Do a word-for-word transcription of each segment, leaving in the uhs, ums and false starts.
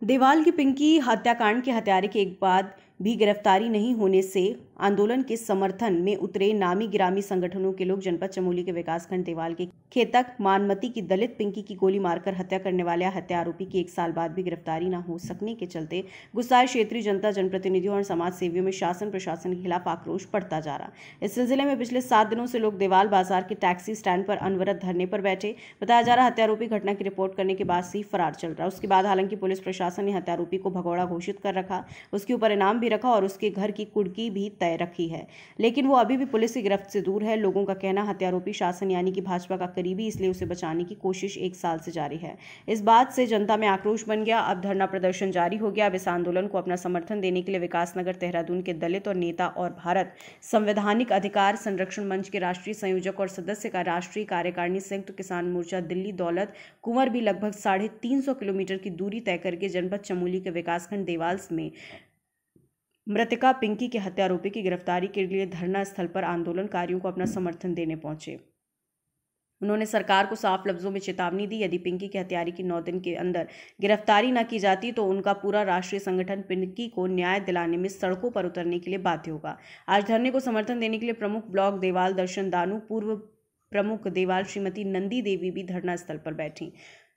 देवाल की पिंकी हत्याकांड के हत्यारे के एक बाद भी गिरफ्तारी नहीं होने से आंदोलन के समर्थन में उतरे नामी गिरामी संगठनों के लोग जनपद चमोली के विकासखंड देवाल के खेतक मानमती की दलित पिंकी की गोली मारकर हत्या करने वाले हत्या आरोपी की एक साल बाद भी गिरफ्तारी न हो सकने के चलते गुस्साए क्षेत्रीय जनता, जनप्रतिनिधियों और समाज सेवियों में शासन प्रशासन के खिलाफ आक्रोश बढ़ता जा रहा। इस सिलसिले में पिछले सात दिनों से लोग देवाल बाजार के टैक्सी स्टैंड पर अनवरत धरने पर बैठे। बताया जा रहा हत्या आरोपी घटना की रिपोर्ट करने के बाद से ही फरार चल रहा। उसके बाद हालांकि पुलिस प्रशासन ने हत्या आरोपी को भगौड़ा घोषित कर रखा, उसके ऊपर इनाम भी रखा और उसके घर की कुर्की भी तय रखी है, लेकिन वो अभी भी पुलिस की गिरफ्त से दूर है। लोगों का कहना हत्या आरोपी शासन यानी कि भाजपा का करीबी, इसलिए उसे बचाने की कोशिश एक साल से जारी है। इस बात से जनता में आक्रोश बन गया। अब धरना प्रदर्शन जारी हो गया। अब इस आंदोलन को अपना समर्थन देने के लिए विकासनगर देहरादून के दलित और नेता और भारत संवैधानिक अधिकार संरक्षण मंच के राष्ट्रीय संयोजक और सदस्य का राष्ट्रीय कार्यकारिणी संयुक्त किसान मोर्चा दिल्ली दौलत कुंवर भी लगभग साढ़े तीन सौ किलोमीटर की दूरी तय करके जनपद चमोली के विकासखंड देवाल में मृतका पिंकी के हत्या आरोपी की गिरफ्तारी के लिए धरना स्थल पर आंदोलनकारियों को अपना समर्थन देने पहुंचे। उन्होंने सरकार को साफ लफ्जों में चेतावनी दी, यदि पिंकी के हत्यारे की नौ दिन के अंदर गिरफ्तारी न की जाती तो उनका पूरा राष्ट्रीय संगठन पिंकी को न्याय दिलाने में सड़कों पर उतरने के लिए बाध्य होगा। आज धरने को समर्थन देने के लिए प्रमुख ब्लॉक देवाल दर्शन दानू, पूर्व प्रमुख देवाल श्रीमती नंदी देवी भी धरना स्थल पर बैठी।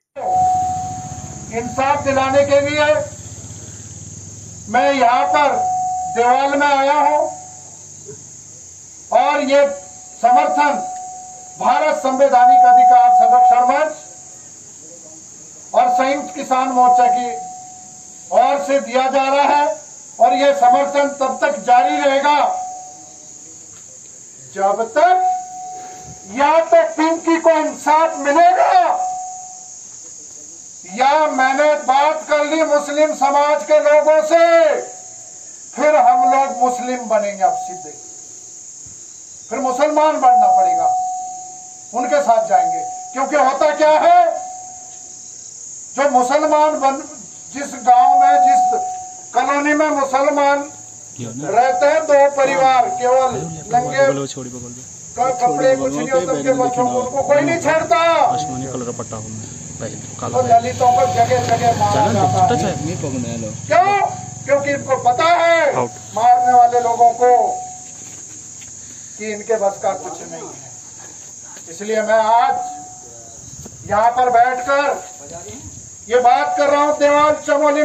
इंसाफ दिलाने के लिए मैं यहाँ पर देवाल में आया हूं और ये समर्थन भारत संवैधानिक अधिकार संरक्षण मंच और संयुक्त किसान मोर्चा की ओर से दिया जा रहा है और ये समर्थन तब तक जारी रहेगा जब तक या तो पिंकी को इंसाफ मिलेगा या मैंने बात कर ली मुस्लिम समाज के लोगों से, फिर हम लोग मुस्लिम बनेंगे। अब सीधे फिर मुसलमान बनना पड़ेगा, उनके साथ जाएंगे। क्योंकि होता क्या है, जो मुसलमान बन जिस गांव में जिस कॉलोनी में मुसलमान रहते हैं, दो परिवार केवल नंगे कपड़े कुछ नहीं होते उनके बच्चों को, उनको कोई नहीं छेड़ता। तो दलितों को जगह जगह मारा जाता है। क्यों? क्योंकि इनको पता है मारने वाले लोगों को कि इनके बस का कुछ नहीं है। इसलिए मैं आज यहाँ पर बैठकर ये बात कर रहा हूँ देवाल चमोली।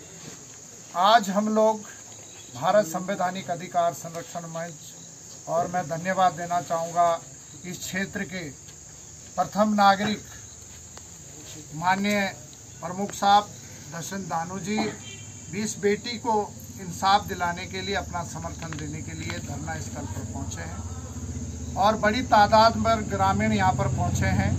आज हम लोग भारत संवैधानिक अधिकार संरक्षण मंच और मैं धन्यवाद देना चाहूँगा इस क्षेत्र के प्रथम नागरिक माननीय प्रमुख साहब दर्शन दानू जी भी इस बेटी को इंसाफ दिलाने के लिए अपना समर्थन देने के लिए धरना स्थल पर पहुंचे हैं और बड़ी तादाद में ग्रामीण यहां पर पहुंचे हैं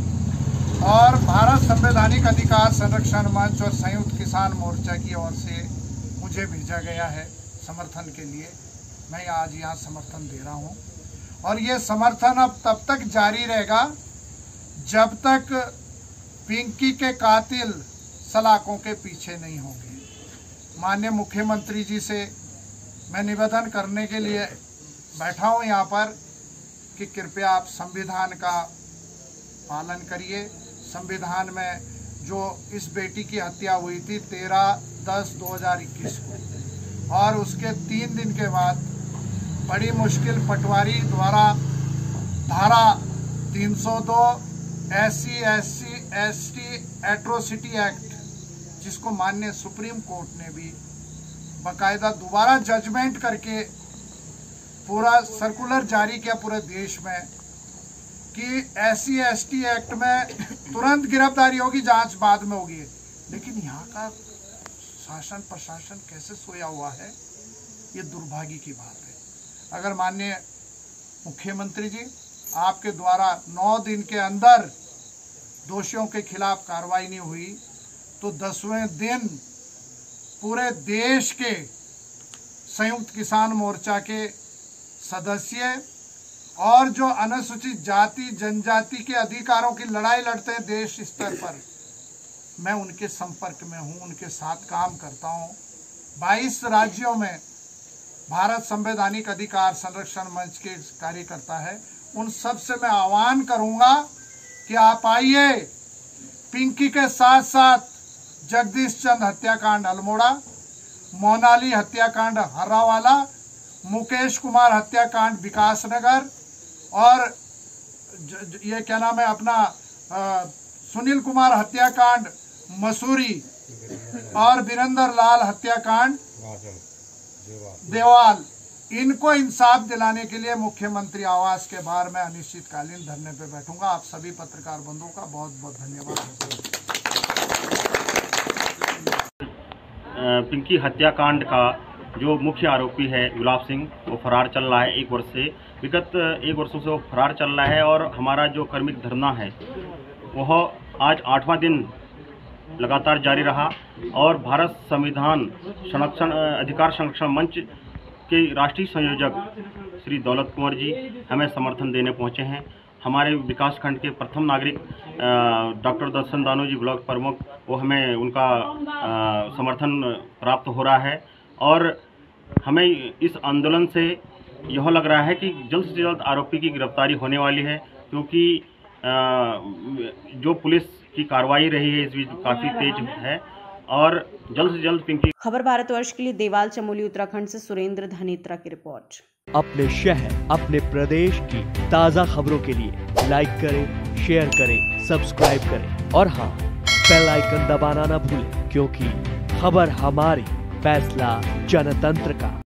और भारत संवैधानिक अधिकार संरक्षण मंच और संयुक्त किसान मोर्चा की ओर से मुझे भेजा गया है समर्थन के लिए। मैं आज यहाँ समर्थन दे रहा हूँ और ये समर्थन अब तब तक जारी रहेगा जब तक पिंकी के कातिल सलाखों के पीछे नहीं होंगे। माननीय मुख्यमंत्री जी से मैं निवेदन करने के लिए बैठा हूँ यहाँ पर कि कृपया आप संविधान का पालन करिए। संविधान में जो इस बेटी की हत्या हुई थी तेरह दस दो हज़ार इक्कीस को और उसके तीन दिन के बाद बड़ी मुश्किल पटवारी द्वारा धारा तीन सौ दो S C S C S T atrocity act, जिसको माननीय सुप्रीम कोर्ट ने भी बाकायदा दोबारा जजमेंट करके पूरा सर्कुलर जारी किया पूरे देश में कि S C S T act में तुरंत गिरफ्तारी होगी, जांच बाद में होगी। लेकिन यहाँ का शासन प्रशासन कैसे सोया हुआ है, ये दुर्भाग्य की बात है। अगर माननीय मुख्यमंत्री जी आपके द्वारा नौ दिन के अंदर दोषियों के खिलाफ कार्रवाई नहीं हुई तो दसवें दिन पूरे देश के संयुक्त किसान मोर्चा के सदस्य और जो अनुसूचित जाति जनजाति के अधिकारों की लड़ाई लड़ते हैं देश स्तर पर, मैं उनके संपर्क में हूं, उनके साथ काम करता हूं। बाईस राज्यों में भारत संवैधानिक अधिकार संरक्षण मंच के कार्यकर्ता है, उन सब से मैं आह्वान करूंगा कि आप आइए, पिंकी के साथ साथ जगदीश चंद हत्याकांड अल्मोड़ा, मोनाली हत्याकांड हर्रावाला, मुकेश कुमार हत्याकांड विकासनगर और ज, ज, ये क्या नाम है अपना आ, सुनील कुमार हत्याकांड मसूरी और वीरेंद्र लाल हत्याकांड देवाल, इनको इंसाफ दिलाने के लिए मुख्यमंत्री आवास के बाहर मैं अनिश्चितकालीन धरने पे बैठूंगा। आप सभी पत्रकार बंधुओं का बहुत बहुत धन्यवाद। पिंकी हत्याकांड का जो मुख्य आरोपी है गुलाब सिंह, वो फरार चल रहा है। एक वर्ष से विगत एक वर्षों से वो फरार चल रहा है और हमारा जो कर्मिक धरना है वह आज आठवां दिन लगातार जारी रहा और भारत संविधान संरक्षण अधिकार संरक्षण मंच के राष्ट्रीय संयोजक श्री दौलत कुंवर जी हमें समर्थन देने पहुंचे हैं। हमारे विकास खंड के प्रथम नागरिक डॉक्टर दर्शन दानू जी ब्लॉक प्रमुख, वो हमें उनका आ, समर्थन प्राप्त हो रहा है और हमें इस आंदोलन से यह लग रहा है कि जल्द से जल्द आरोपी की गिरफ्तारी होने वाली है, क्योंकि आ, जो पुलिस की कार्रवाई रही है इस बीच काफ़ी तेज है और जल्द से जल्द पिंकी। खबर भारतवर्ष के लिए देवाल चमोली उत्तराखंड से सुरेंद्र धनेत्रा की रिपोर्ट। अपने शहर अपने प्रदेश की ताज़ा खबरों के लिए लाइक करें, शेयर करें, सब्सक्राइब करें और हाँ, बेल आइकन दबाना ना भूलें, क्योंकि खबर हमारी, फैसला जनतंत्र का।